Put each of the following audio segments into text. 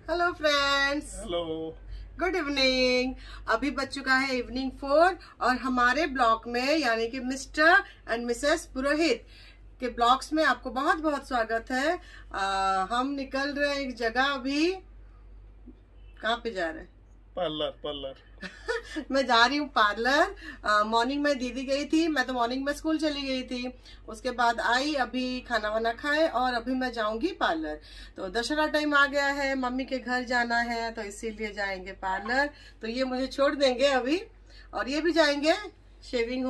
Hello friends, hello, good evening. अभी बज चुका है इवनिंग 4 और हमारे ब्लॉग में यानी कि मिस्टर एंड मिसेस पुरोहित के ब्लॉग्स में आपको बहुत बहुत स्वागत है। हम निकल रहे हैं एक जगह। अभी कहाँ पे जा रहे हैं? पार्लर मैं जा रही हूँ पार्लर। मॉर्निंग में दीदी गई थी, मैं तो मॉर्निंग में स्कूल चली गई थी। उसके बाद आई, अभी खाना वाना खाए और अभी मैं जाऊंगी पार्लर। तो दशहरा टाइम आ गया है, मम्मी के घर जाना है तो इसीलिए जाएंगे पार्लर। तो ये मुझे छोड़ देंगे अभी और ये भी जाएंगे शेविंग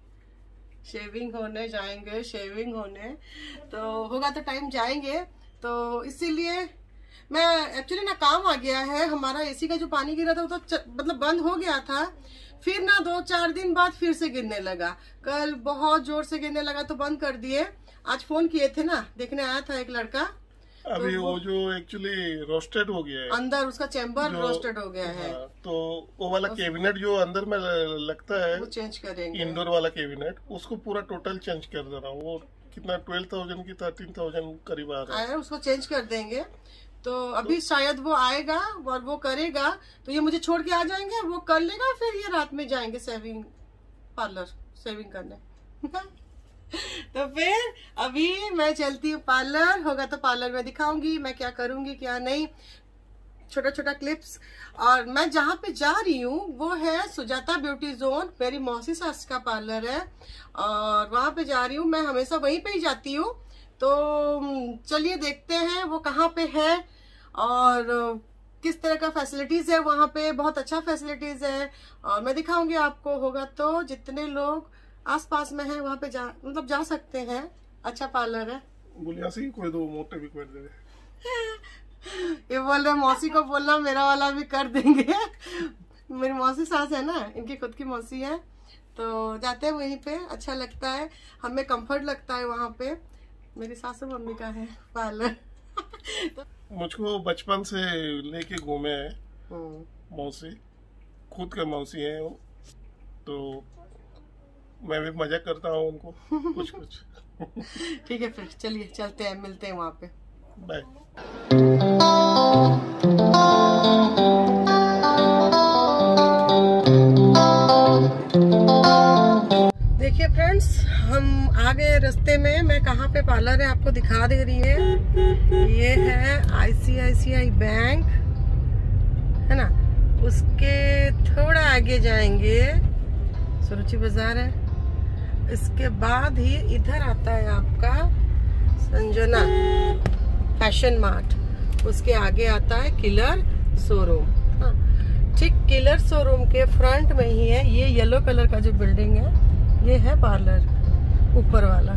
होने जाएंगे शेविंग होने। तो होगा तो टाइम जाएंगे। तो इसीलिए मैं एक्चुअली ना काम आ गया है। हमारा एसी का जो पानी गिरा था वो तो मतलब बंद हो गया था, फिर ना 2-4 दिन बाद फिर से गिरने लगा। कल बहुत जोर से गिरने लगा तो बंद कर दिए। आज फोन किए थे ना, देखने आया था एक लड़का। अभी तो वो जो एक्चुअली रोस्टेड हो गया है, अंदर उसका चैम्बर रोस्टेड हो गया है। तो वो वाला कैबिनेट जो अंदर में लगता है वो चेंज करेंगे। इंडोर वाला कैबिनेट, उसको पूरा टोटल चेंज कर देना। वो कितना 12,000 की 13,000 करीब आ रहा है। उसको चेंज कर देंगे। तो अभी शायद वो आएगा और वो करेगा तो ये मुझे छोड़ के आ जाएंगे, वो कर लेगा, फिर ये रात में जाएंगे शेविंग करने। तो फिर अभी मैं चलती हूँ पार्लर। होगा तो पार्लर में दिखाऊंगी मैं क्या करूंगी क्या नहीं, छोटा छोटा क्लिप्स। और मैं जहाँ पे जा रही हूँ वो है सुजाता ब्यूटी जोन। मेरी मौसी सास का पार्लर है और वहां पे जा रही हूँ। मैं हमेशा वहीं पे ही जाती हूँ। तो चलिए देखते हैं वो कहाँ पे है और किस तरह का फैसिलिटीज है वहाँ पे। बहुत अच्छा फैसिलिटीज है और मैं दिखाऊंगी आपको। होगा तो जितने लोग आसपास में हैं वहाँ पे जा सकते हैं। अच्छा पार्लर है। गुलियासी कोई दो मोटे भी कर दे। ये बोल रहे मौसी को बोलना मेरा वाला भी कर देंगे। मेरी मौसी सास है ना, इनकी खुद की मौसी है। तो जाते हैं वहीं पे, अच्छा लगता है, हमें कंफर्ट लगता है वहाँ पे। मेरी सासू मम्मी का है पार्लर। मुझको बचपन से लेके घूमे है मौसी, खुद के मौसी है वो। तो मैं भी मजा करता हूँ उनको कुछ। ठीक है, फिर चलिए चलते हैं, मिलते हैं वहाँ पे। बाय। देखिए फ्रेंड्स, हम आ गए रास्ते में। मैं कहाँ पे पार्लर है आपको दिखा दे रही है। ये है ICICI बैंक है ना, उसके थोड़ा आगे जाएंगे सुरुचि बाजार है। इसके बाद ही इधर आता है आपका संजना फैशन मार्ट। उसके आगे आता है किलर शोरूम। हाँ, ठीक किलर शोरूम के फ्रंट में ही है ये येलो कलर का जो बिल्डिंग है, ये है पार्लर ऊपर वाला।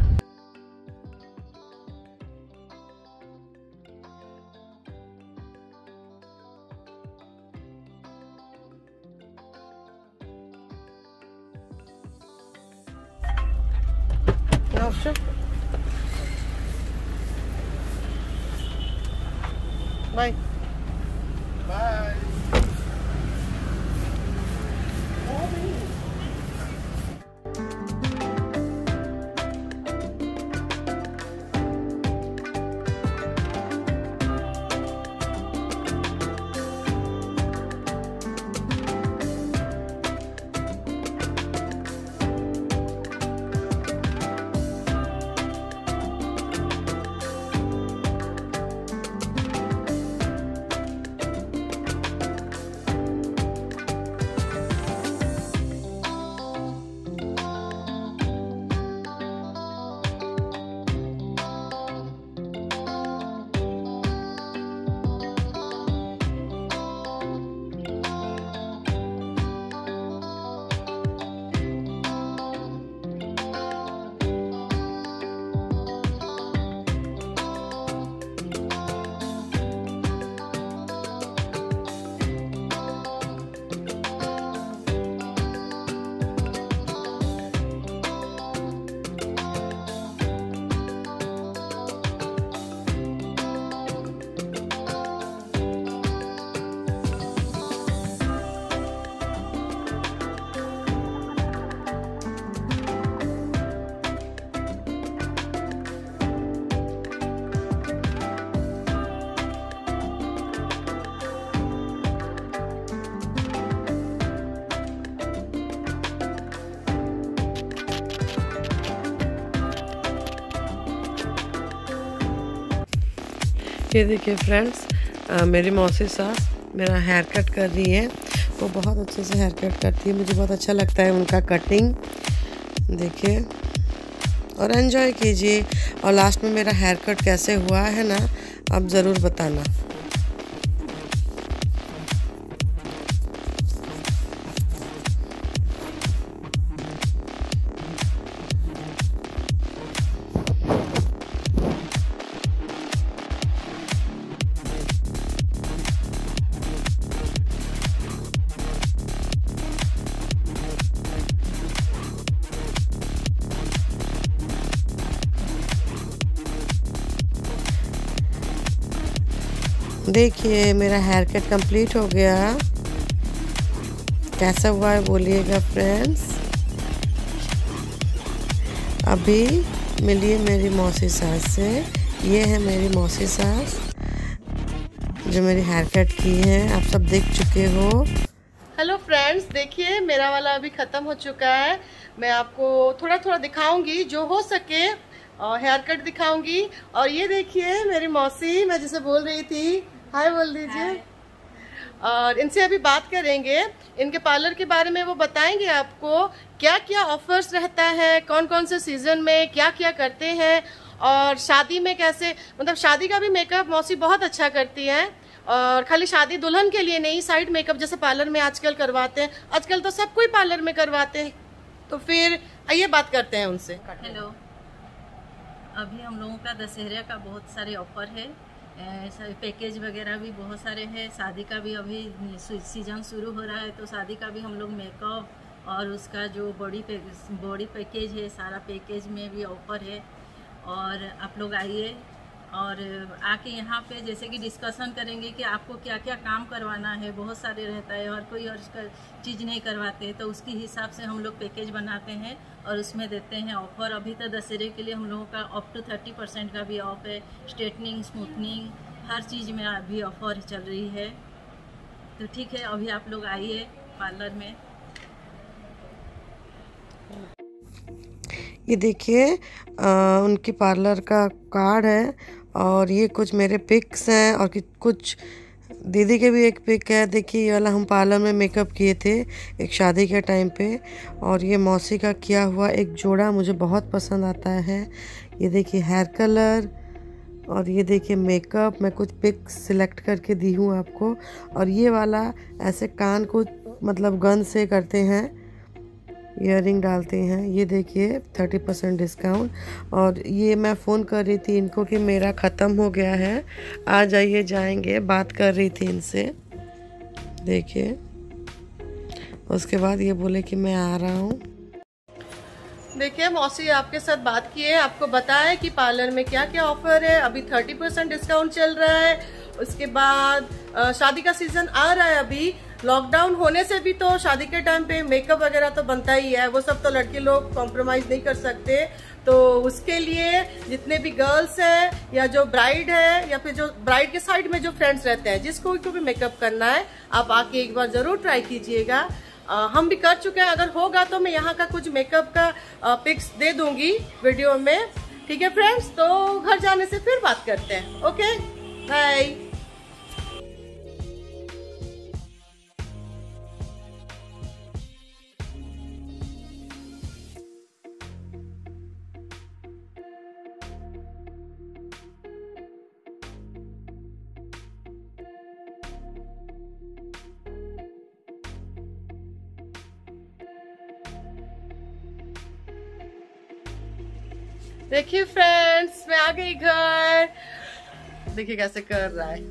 Bye bye. ये देखिए फ्रेंड्स, मेरी मौसी सास मेरा हेयर कट कर रही है। वो बहुत अच्छे से हेयर कट करती है, मुझे बहुत अच्छा लगता है उनका कटिंग। देखिए और एंजॉय कीजिए। और लास्ट में मेरा हेयर कट कैसे हुआ है ना, आप ज़रूर बताना। देखिए मेरा हेयर कट कंप्लीट हो गया। कैसा हुआ है बोलिएगा फ्रेंड्स। अभी मिलिए मेरी मौसी सास से। ये है मेरी मौसी सास जो मेरी हेयर कट की है, आप सब देख चुके हो। हेलो फ्रेंड्स, देखिए मेरा वाला अभी ख़त्म हो चुका है। मैं आपको थोड़ा थोड़ा दिखाऊंगी जो हो सके, और हेयर कट दिखाऊंगी। और ये देखिए मेरी मौसी, मैं जिसे बोल रही थी, हाय बोल दीजिए। और इनसे अभी बात करेंगे इनके पार्लर के बारे में। वो बताएंगे आपको क्या क्या ऑफर्स रहता है, कौन कौन से सीजन में क्या क्या करते हैं, और शादी में कैसे, मतलब शादी का भी मेकअप मौसी बहुत अच्छा करती है। और खाली शादी दुल्हन के लिए नहीं, साइड मेकअप जैसे पार्लर में आजकल करवाते हैं। आजकल तो सब कोई पार्लर में करवाते हैं। तो फिर आइए बात करते हैं उनसे। हेलो, अभी हम लोगों का दशहरा का बहुत सारे ऑफर है, पैकेज वगैरह भी बहुत सारे हैं। शादी का भी अभी सीजन शुरू हो रहा है, तो शादी का भी हम लोग मेकअप और उसका जो बॉडी पैकेज है, सारा पैकेज में भी ऑफर है। और आप लोग आइए और आके यहाँ पे जैसे कि डिस्कशन करेंगे कि आपको क्या क्या काम करवाना है। बहुत सारे रहता है और कोई और चीज़ नहीं करवाते, तो उसके हिसाब से हम लोग पैकेज बनाते हैं और उसमें देते हैं ऑफ़र। अभी तो दशहरे के लिए हम लोगों का अप टू 30% का भी ऑफ है। स्ट्रेटनिंग, स्मूथनिंग, हर चीज़ में अभी ऑफ़र चल रही है। तो ठीक है, अभी आप लोग आइए पार्लर में। ये देखिए उनके पार्लर का कार्ड है, और ये कुछ मेरे पिक्स हैं, और कुछ दीदी के भी एक पिक है। देखिए ये वाला हम पार्लर में मेकअप किए थे एक शादी के टाइम पे। और ये मौसी का किया हुआ एक जोड़ा मुझे बहुत पसंद आता है। ये देखिए हेयर कलर, और ये देखिए मेकअप। मैं कुछ पिक्स सिलेक्ट करके दी हूँ आपको। और ये वाला ऐसे कान को मतलब गन से करते हैं, ईयरिंग डालते हैं। ये देखिए 30% डिस्काउंट। और ये मैं फ़ोन कर रही थी इनको कि मेरा ख़त्म हो गया है, आ जाइए जाएंगे, बात कर रही थी इनसे। देखिए उसके बाद ये बोले कि मैं आ रहा हूँ। देखिए मौसी आपके साथ बात की है, आपको बताया कि पार्लर में क्या क्या ऑफर है। अभी 30% डिस्काउंट चल रहा है। उसके बाद शादी का सीजन आ रहा है। अभी लॉकडाउन होने से भी तो शादी के टाइम पे मेकअप वगैरह तो बनता ही है, वो सब तो लड़के लोग कॉम्प्रोमाइज नहीं कर सकते। तो उसके लिए जितने भी गर्ल्स हैं या जो ब्राइड है या फिर जो ब्राइड के साइड में जो फ्रेंड्स रहते हैं, जिसको भी मेकअप करना है, आप आके एक बार जरूर ट्राई कीजिएगा। हम भी कर चुके हैं, अगर होगा तो मैं यहाँ का कुछ मेकअप का पिक्स दे दूंगी वीडियो में। ठीक है फ्रेंड्स, तो घर जाने से फिर बात करते हैं। Okay bye. देखिए फ्रेंड्स, मैं आ गई घर। देखिए कैसे कर रहा है,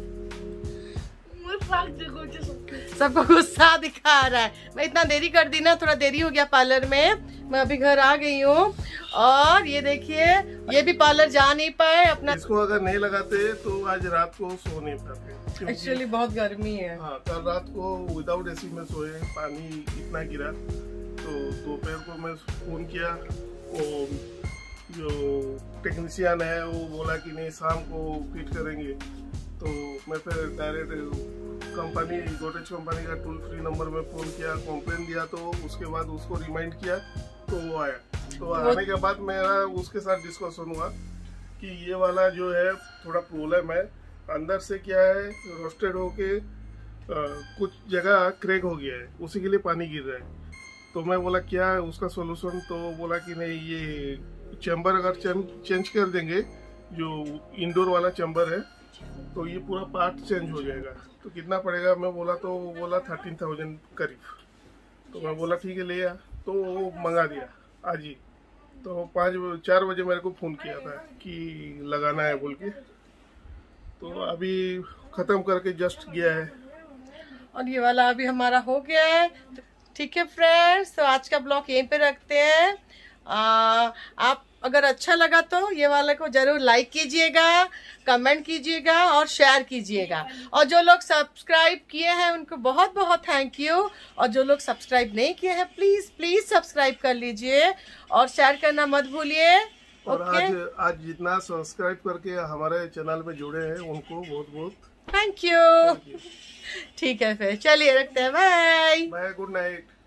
सबको गुस्सा दिखा रहा है। मैं इतना देरी कर दी ना, थोड़ा देरी हो गया पार्लर में। मैं अभी घर आ गई हूँ। और ये देखिए ये भी पार्लर जा नहीं पाए अपना। इसको अगर नहीं लगाते तो आज रात को सो नहीं पाते। एक्चुअली बहुत गर्मी है। हाँ, कल रात को विदाउट एसी में सोए, पानी इतना गिरा। तो दोपहर को मैं फोन किया, और जो टेक्नीशियन है वो बोला कि नहीं शाम को फिट करेंगे। तो मैं फिर डायरेक्ट कंपनी, गोदरेज कंपनी का टोल फ्री नंबर में फ़ोन किया, कंप्लेन दिया। तो उसके बाद उसको रिमाइंड किया तो वो आया। तो आने के बाद मेरा उसके साथ डिस्कशन हुआ कि ये वाला जो है थोड़ा प्रॉब्लम है, अंदर से क्या है रोस्टेड होके कुछ जगह क्रैक हो गया है, उसी के लिए पानी गिर रहा है। तो मैं बोला क्या है उसका सोल्यूशन, तो बोला कि नहीं ये चैम्बर अगर चेंज कर देंगे, जो इंडोर वाला चैम्बर है, तो ये पूरा पार्ट चेंज हो जाएगा। तो कितना पड़ेगा, मैं बोला तो बोला 13,000 करीब। तो मैं बोला ठीक है ले आ, तो वो मंगा दिया आज ही। तो 4 बजे मेरे को फ़ोन किया था कि लगाना है बोल के, तो अभी ख़त्म करके जस्ट गया है। और ये वाला अभी हमारा हो गया है। ठीक है फ्रेंड्स, तो आज का ब्लॉग यहीं पे रखते हैं। आप अगर अच्छा लगा तो ये वाले को जरूर लाइक कीजिएगा, कमेंट कीजिएगा और शेयर कीजिएगा। और जो लोग सब्सक्राइब किए हैं उनको बहुत बहुत थैंक यू। और जो लोग सब्सक्राइब नहीं किए हैं प्लीज प्लीज सब्सक्राइब कर लीजिए और शेयर करना मत भूलिए। और आज जितना सब्सक्राइब करके हमारे चैनल में जुड़े हैं उनको बहुत बहुत थैंक यू। ठीक है फिर चलिए रखते हैं, बाय बाय, गुड नाइट।